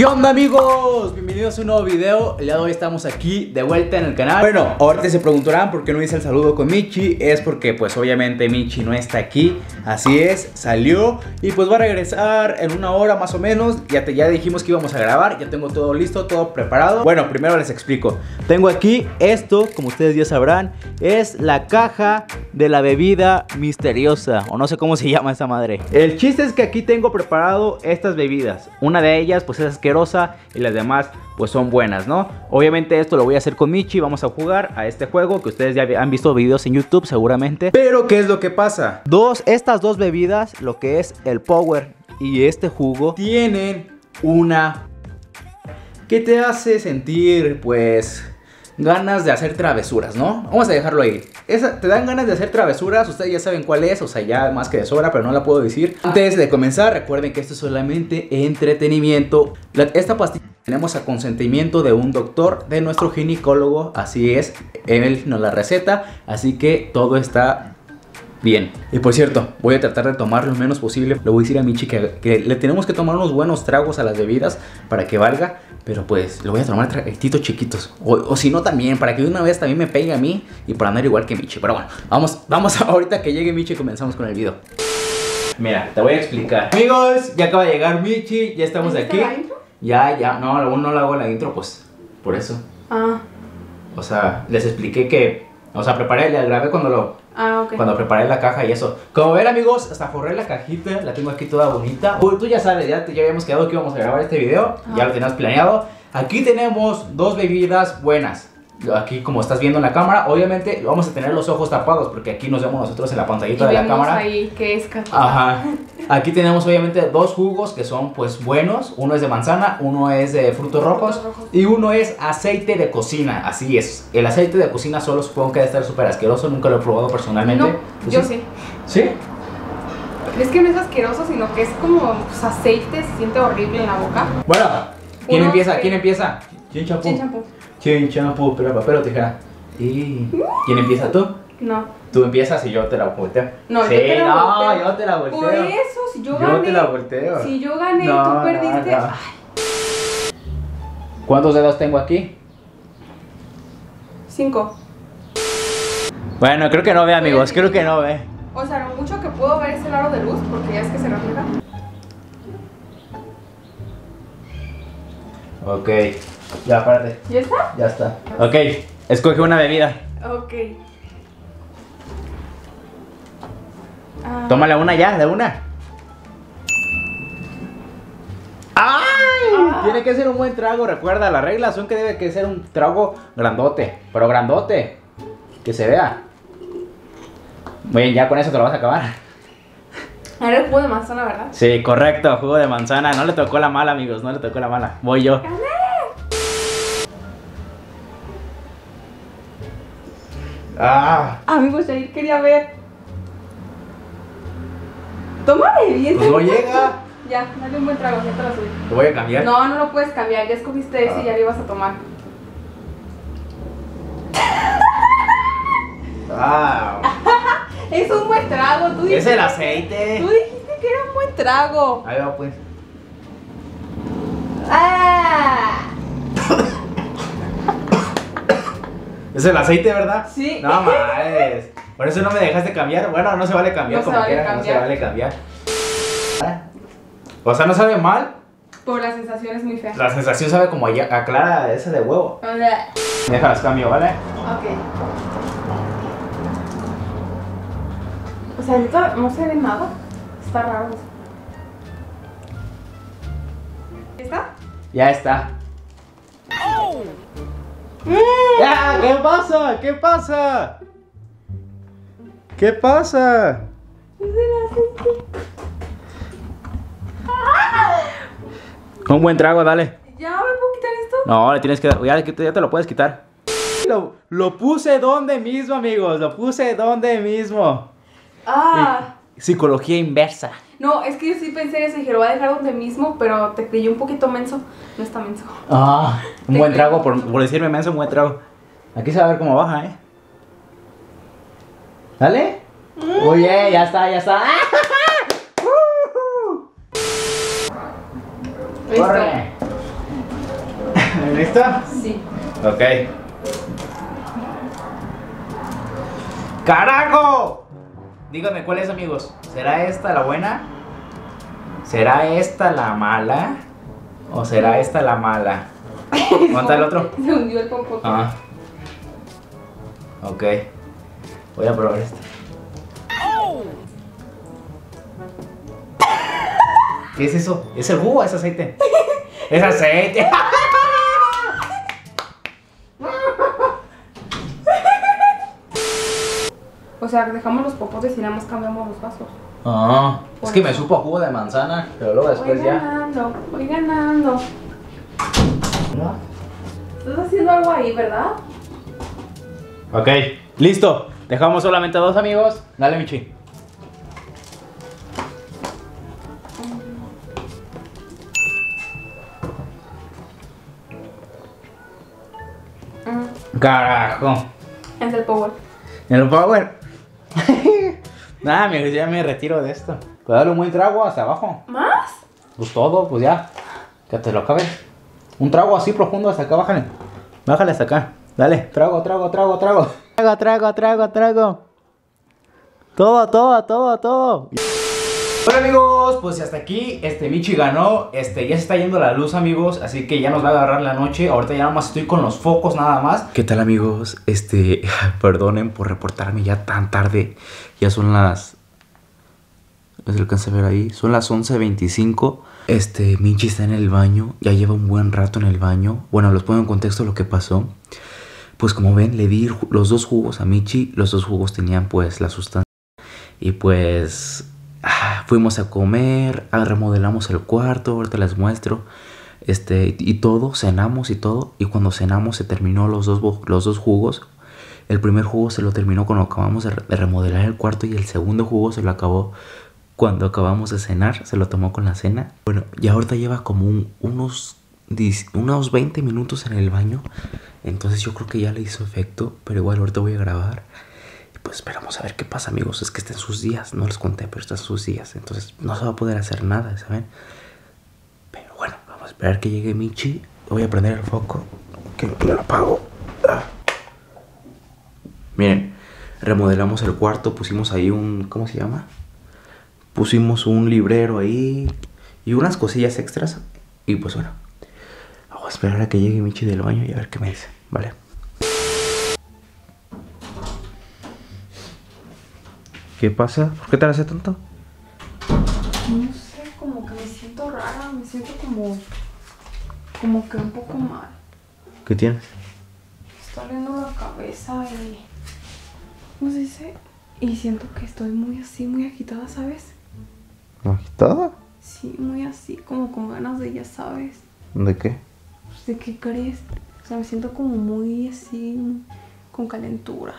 ¿Qué onda, amigos? Bienvenidos a un nuevo video. El día de hoy estamos aquí de vuelta en el canal. Bueno, ahorita se preguntarán por qué no hice el saludo con Michi. Es porque pues obviamente Michi no está aquí. Así es, salió y pues va a regresar en una hora más o menos. Ya dijimos que íbamos a grabar. Ya tengo todo listo, todo preparado. Bueno, primero les explico. Tengo aquí esto, como ustedes ya sabrán, es la caja de la bebida misteriosa, o no sé cómo se llama esa madre. El chiste es que aquí tengo preparado estas bebidas. Una de ellas pues es asquerosa y las demás pues son buenas, ¿no? Obviamente esto lo voy a hacer con Michi. Vamos a jugar a este juego que ustedes ya han visto videos en YouTube seguramente. Pero ¿qué es lo que pasa? Estas dos bebidas, lo que es el Power y este jugo, tienen una que te hace sentir pues ganas de hacer travesuras, ¿no? Vamos a dejarlo ahí. Te dan ganas de hacer travesuras, ustedes ya saben cuál es, o sea, ya más que de sobra, pero no la puedo decir. Antes de comenzar, recuerden que esto es solamente entretenimiento. Esta pastilla tenemos a consentimiento de un doctor, de nuestro ginecólogo, así es, él nos la receta, así que todo está bien. Y por cierto, voy a tratar de tomar lo menos posible. Le voy a decir a Michi que le tenemos que tomar unos buenos tragos a las bebidas para que valga. Pero pues le voy a tomar traguitos chiquitos. O si no también, para que de una vez también me pegue a mí y para andar igual que Michi. Pero bueno, vamos ahorita que llegue Michi y comenzamos con el video. Mira, te voy a explicar. Amigos, ya acaba de llegar Michi, ya estamos aquí. ¿La intro? Ya, no, aún no la hago la intro, pues por eso. O sea, les expliqué que, o sea, la grabé cuando preparé la caja y eso. Como ven, amigos, hasta forré la cajita. La tengo aquí toda bonita. Tú ya sabes, ya habíamos quedado que íbamos a grabar este video. Ya lo teníamos planeado. Aquí tenemos dos bebidas buenas. Aquí como estás viendo en la cámara, obviamente vamos a tener los ojos tapados porque aquí nos vemos nosotros en la pantallita de la cámara. Ahí que es Ajá. Aquí tenemos obviamente dos jugos que son pues buenos. Uno es de manzana, uno es de frutos rojos y uno es aceite de cocina. Así es. El aceite de cocina solo supongo que debe estar súper asqueroso. Nunca lo he probado personalmente. No, yo sí. ¿Sí? Es que no es asqueroso, sino que es como pues, aceite, se siente horrible en la boca. Bueno, ¿quién empieza? ¿Quién champú? Chin champú. Chin champú, papel o tijera. ¿Y quién empieza tú? No. Tú empiezas y yo te la volteo. No, sí, yo te la volteo. Por eso, si yo gané. Yo te la volteo. Si yo gané y tú perdiste. No. ¿Cuántos dedos tengo aquí? 5. Bueno, creo que no ve, amigos. Creo que no ve. O sea, lo mucho que puedo ver es el aro de luz, porque ya es que se refleja. Ok. Ya, párate. ¿Ya está? Ya está. Ok, escoge una bebida. Ok. Tómala una ya, de una. ¡Ay! Tiene que ser un buen trago, recuerda, las reglas son que debe que ser un trago grandote. Pero grandote. Que se vea. Muy bien, ya con eso te lo vas a acabar. Era el jugo de manzana, ¿verdad? Sí, correcto, jugo de manzana. No le tocó la mala, amigos, no le tocó la mala. Voy yo. ¡Gané! Amigos, Jair quería ver. Tómale bien. Pues no llega. Ya, dale un buen trago, ya te lo subí. ¿Te voy a cambiar? No, no lo puedes cambiar, ya escogiste ese y ya lo ibas a tomar. Wow. Es un buen trago, tú dijiste. Es el aceite. Tú dijiste que era un buen trago. Ahí va pues. Es el aceite, ¿verdad? Sí. No mames. Por eso no me dejaste cambiar. Bueno, no se vale cambiar, No como se vale quiera, no se cambiar. vale cambiar. O sea, no sabe mal. Por la sensación es muy fea. La sensación sabe como a clara esa de huevo. Hola. Déjalas cambio, ¿vale? Ok. O sea, neta, no se ve nada. Está raro eso. ¿Está? Ya está. ¡Ya! ¿Qué pasa? ¿Qué pasa? ¿Qué pasa? Es el aceite. Un buen trago, dale. ¿Ya me puedo quitar esto? No, le tienes que dar. Ya te lo puedes quitar. Lo puse donde mismo, amigos. Lo puse donde mismo. Psicología inversa. No, es que yo sí pensé eso y dije, lo voy a dejar donde mismo, pero te creí un poquito menso. No está menso. Un buen trago, por decirme menso, un buen trago. Aquí se va a ver cómo baja, ¿eh? ¿Dale? Oye, ya está, ya está. Listo. ¡Corre! ¿Lista? Sí. Ok. ¡Carajo! Díganme cuál es, amigos. ¿Será esta la buena? ¿Será esta la mala? ¿O será esta la mala? ¿Dónde está el otro? Se hundió el popote. Ah. Ok. Voy a probar esta. ¿Qué es eso? ¿Es el jugo o es aceite? ¡Es aceite! O sea, dejamos los popotes y nada más cambiamos los vasos. Ah, es que me supo a jugo de manzana, pero luego después Voy ya. ganando, voy ganando. Estás haciendo algo ahí, ¿verdad? Ok, listo. Dejamos solamente a 2, amigos. Dale, Michi. Carajo. Es el power. ¿En el power? Nada, amigos, ya me retiro de esto. Pues dale un buen trago hasta abajo. ¿Más? Pues todo, pues ya. Que te lo acabes. Un trago así profundo hasta acá, bájale. Bájale hasta acá. Dale, trago, trago, trago, trago. Trago, trago, trago, trago. Todo, todo, todo, todo. Bueno, amigos, pues hasta aquí Michi ganó. Ya se está yendo la luz, amigos, así que ya nos va a agarrar la noche. Ahorita ya nada más estoy con los focos nada más. ¿Qué tal, amigos? Perdonen por reportarme ya tan tarde. Ya son las... ¿No se alcanza a ver ahí? Son las 11:25. Michi está en el baño. Ya lleva un buen rato en el baño. Bueno, les pongo en contexto lo que pasó. Pues como ven, le di los 2 jugos a Michi. Los 2 jugos tenían pues la sustancia. Y pues... fuimos a comer, remodelamos el cuarto, ahorita les muestro. Y todo, cenamos y todo. Y cuando cenamos se terminó los dos jugos. El primer jugo se lo terminó cuando acabamos de remodelar el cuarto. Y el segundo jugo se lo acabó cuando acabamos de cenar. Se lo tomó con la cena. Bueno, y ahorita lleva como unos 20 minutos en el baño. Entonces yo creo que ya le hizo efecto. Pero igual ahorita voy a grabar. Pues esperamos a ver qué pasa, amigos. Es que está en sus días, no les conté, pero está en sus días. Entonces no se va a poder hacer nada, ¿saben? Pero bueno, vamos a esperar que llegue Michi. Voy a prender el foco, que lo apago. Miren, remodelamos el cuarto, pusimos ahí un... ¿Cómo se llama? Pusimos un librero ahí y unas cosillas extras. Y pues bueno, vamos a esperar a que llegue Michi del baño y a ver qué me dice, ¿vale? ¿Qué pasa? ¿Por qué te hace tanto? No sé, como que me siento rara, me siento como que un poco mal. ¿Qué tienes? Me está doliendo la cabeza y... ¿Cómo se dice? Y siento que estoy muy así, muy agitada, ¿sabes? ¿Agitada? Sí, muy así, como con ganas de, ya sabes. ¿De qué? Pues, ¿de qué crees? O sea, me siento como muy así, con calentura.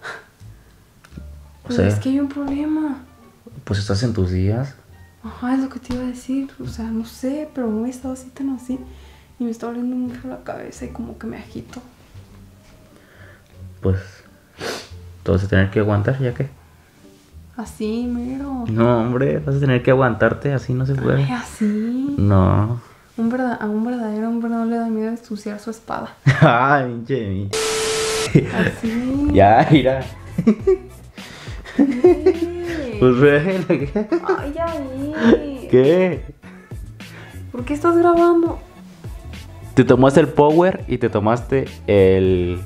O Pero sea, es que hay un problema. pues estás en tus días. Ajá, es lo que te iba a decir. O sea, no sé, pero no he estado así tan así. Y me está doliendo mucho la cabeza y como que me agito. Pues te vas a tener que aguantar, ¿ya qué? Así, mero. No, hombre, vas a tener que aguantarte, así no se puede. Ay, así. No. A un verdadero hombre no le da miedo ensuciar su espada. Ay, pinche. Así. Ya, mira. Sí. Pues ve, ¿qué? Ay, ya vi. ¿Qué? ¿Por qué estás grabando? Te tomaste el power y te tomaste el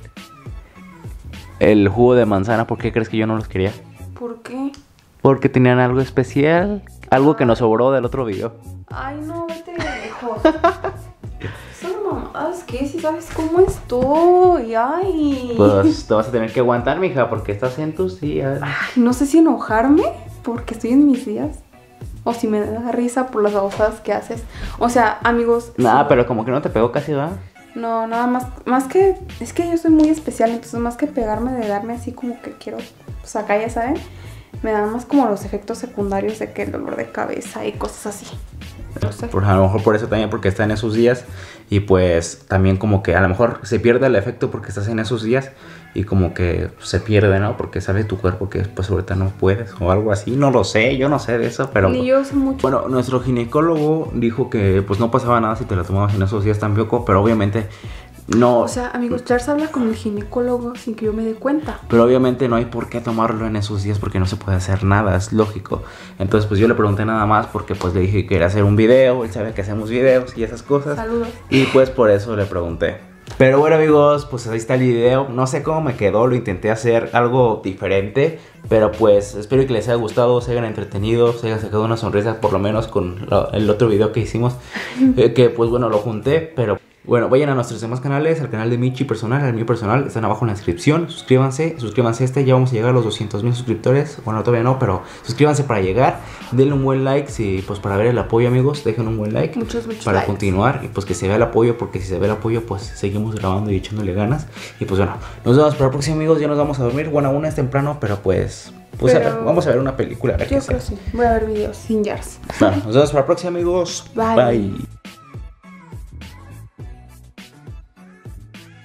jugo de manzana. ¿Por qué crees que yo no los quería? ¿Por qué? Porque tenían algo especial, algo que nos sobró del otro video. Ay, no, vete lejos. Son mamadas, ¿qué? Si sabes cómo estoy. Ay. Pues te vas a tener que aguantar, mija, porque estás en tus días. Ay, no sé si enojarme porque estoy en mis días o si me da risa por las babosadas que haces. O sea, amigos. Nada, sí, pero como que no te pegó casi, ¿verdad? no, nada más que es que yo soy muy especial, entonces más que pegarme de darme así como que quiero, pues acá ya saben. Me dan más como los efectos secundarios de que el dolor de cabeza y cosas así. No sé. Pues a lo mejor por eso también, porque está en esos días. Y pues también como que a lo mejor se pierde el efecto porque estás en esos días. Y como que se pierde, ¿no? Porque sabe tu cuerpo que pues ahorita no puedes o algo así. No lo sé, yo no sé de eso, pero... Ni yo sé mucho. Bueno, nuestro ginecólogo dijo que pues no pasaba nada si te la tomabas en esos días tampoco. Pero obviamente no... O sea, amigos, Charles habla con el ginecólogo sin que yo me dé cuenta. Pero obviamente no hay por qué tomarlo en esos días porque no se puede hacer nada, es lógico. Entonces pues yo le pregunté nada más porque pues le dije que quería hacer un video, él sabe que hacemos videos y esas cosas. Saludos. Y pues por eso le pregunté. Pero bueno amigos, pues ahí está el video. No sé cómo me quedó, lo intenté hacer algo diferente. Pero pues espero que les haya gustado, se hayan entretenido, se hayan sacado una sonrisa por lo menos con el otro video que hicimos. Que pues bueno, lo junté, pero... Bueno, vayan a nuestros demás canales, al canal de Michi personal, al mío personal, están abajo en la descripción. Suscríbanse a este, ya vamos a llegar a los 200,000 suscriptores. Bueno, todavía no, pero suscríbanse para llegar. Denle un buen like, pues para ver el apoyo amigos, dejen un buen like. Muchos para likes. Continuar y pues que se vea el apoyo, porque si se ve el apoyo pues seguimos grabando y echándole ganas. Y pues bueno, nos vemos para el próximo amigos, ya nos vamos a dormir. Bueno, aún es temprano, pero pues... Pues Pero a ver, vamos a ver una película. A ver yo qué creo que hacemos. sí. Voy a ver videos sin Jars. Bueno, nos vemos para la próxima amigos. Bye. Bye.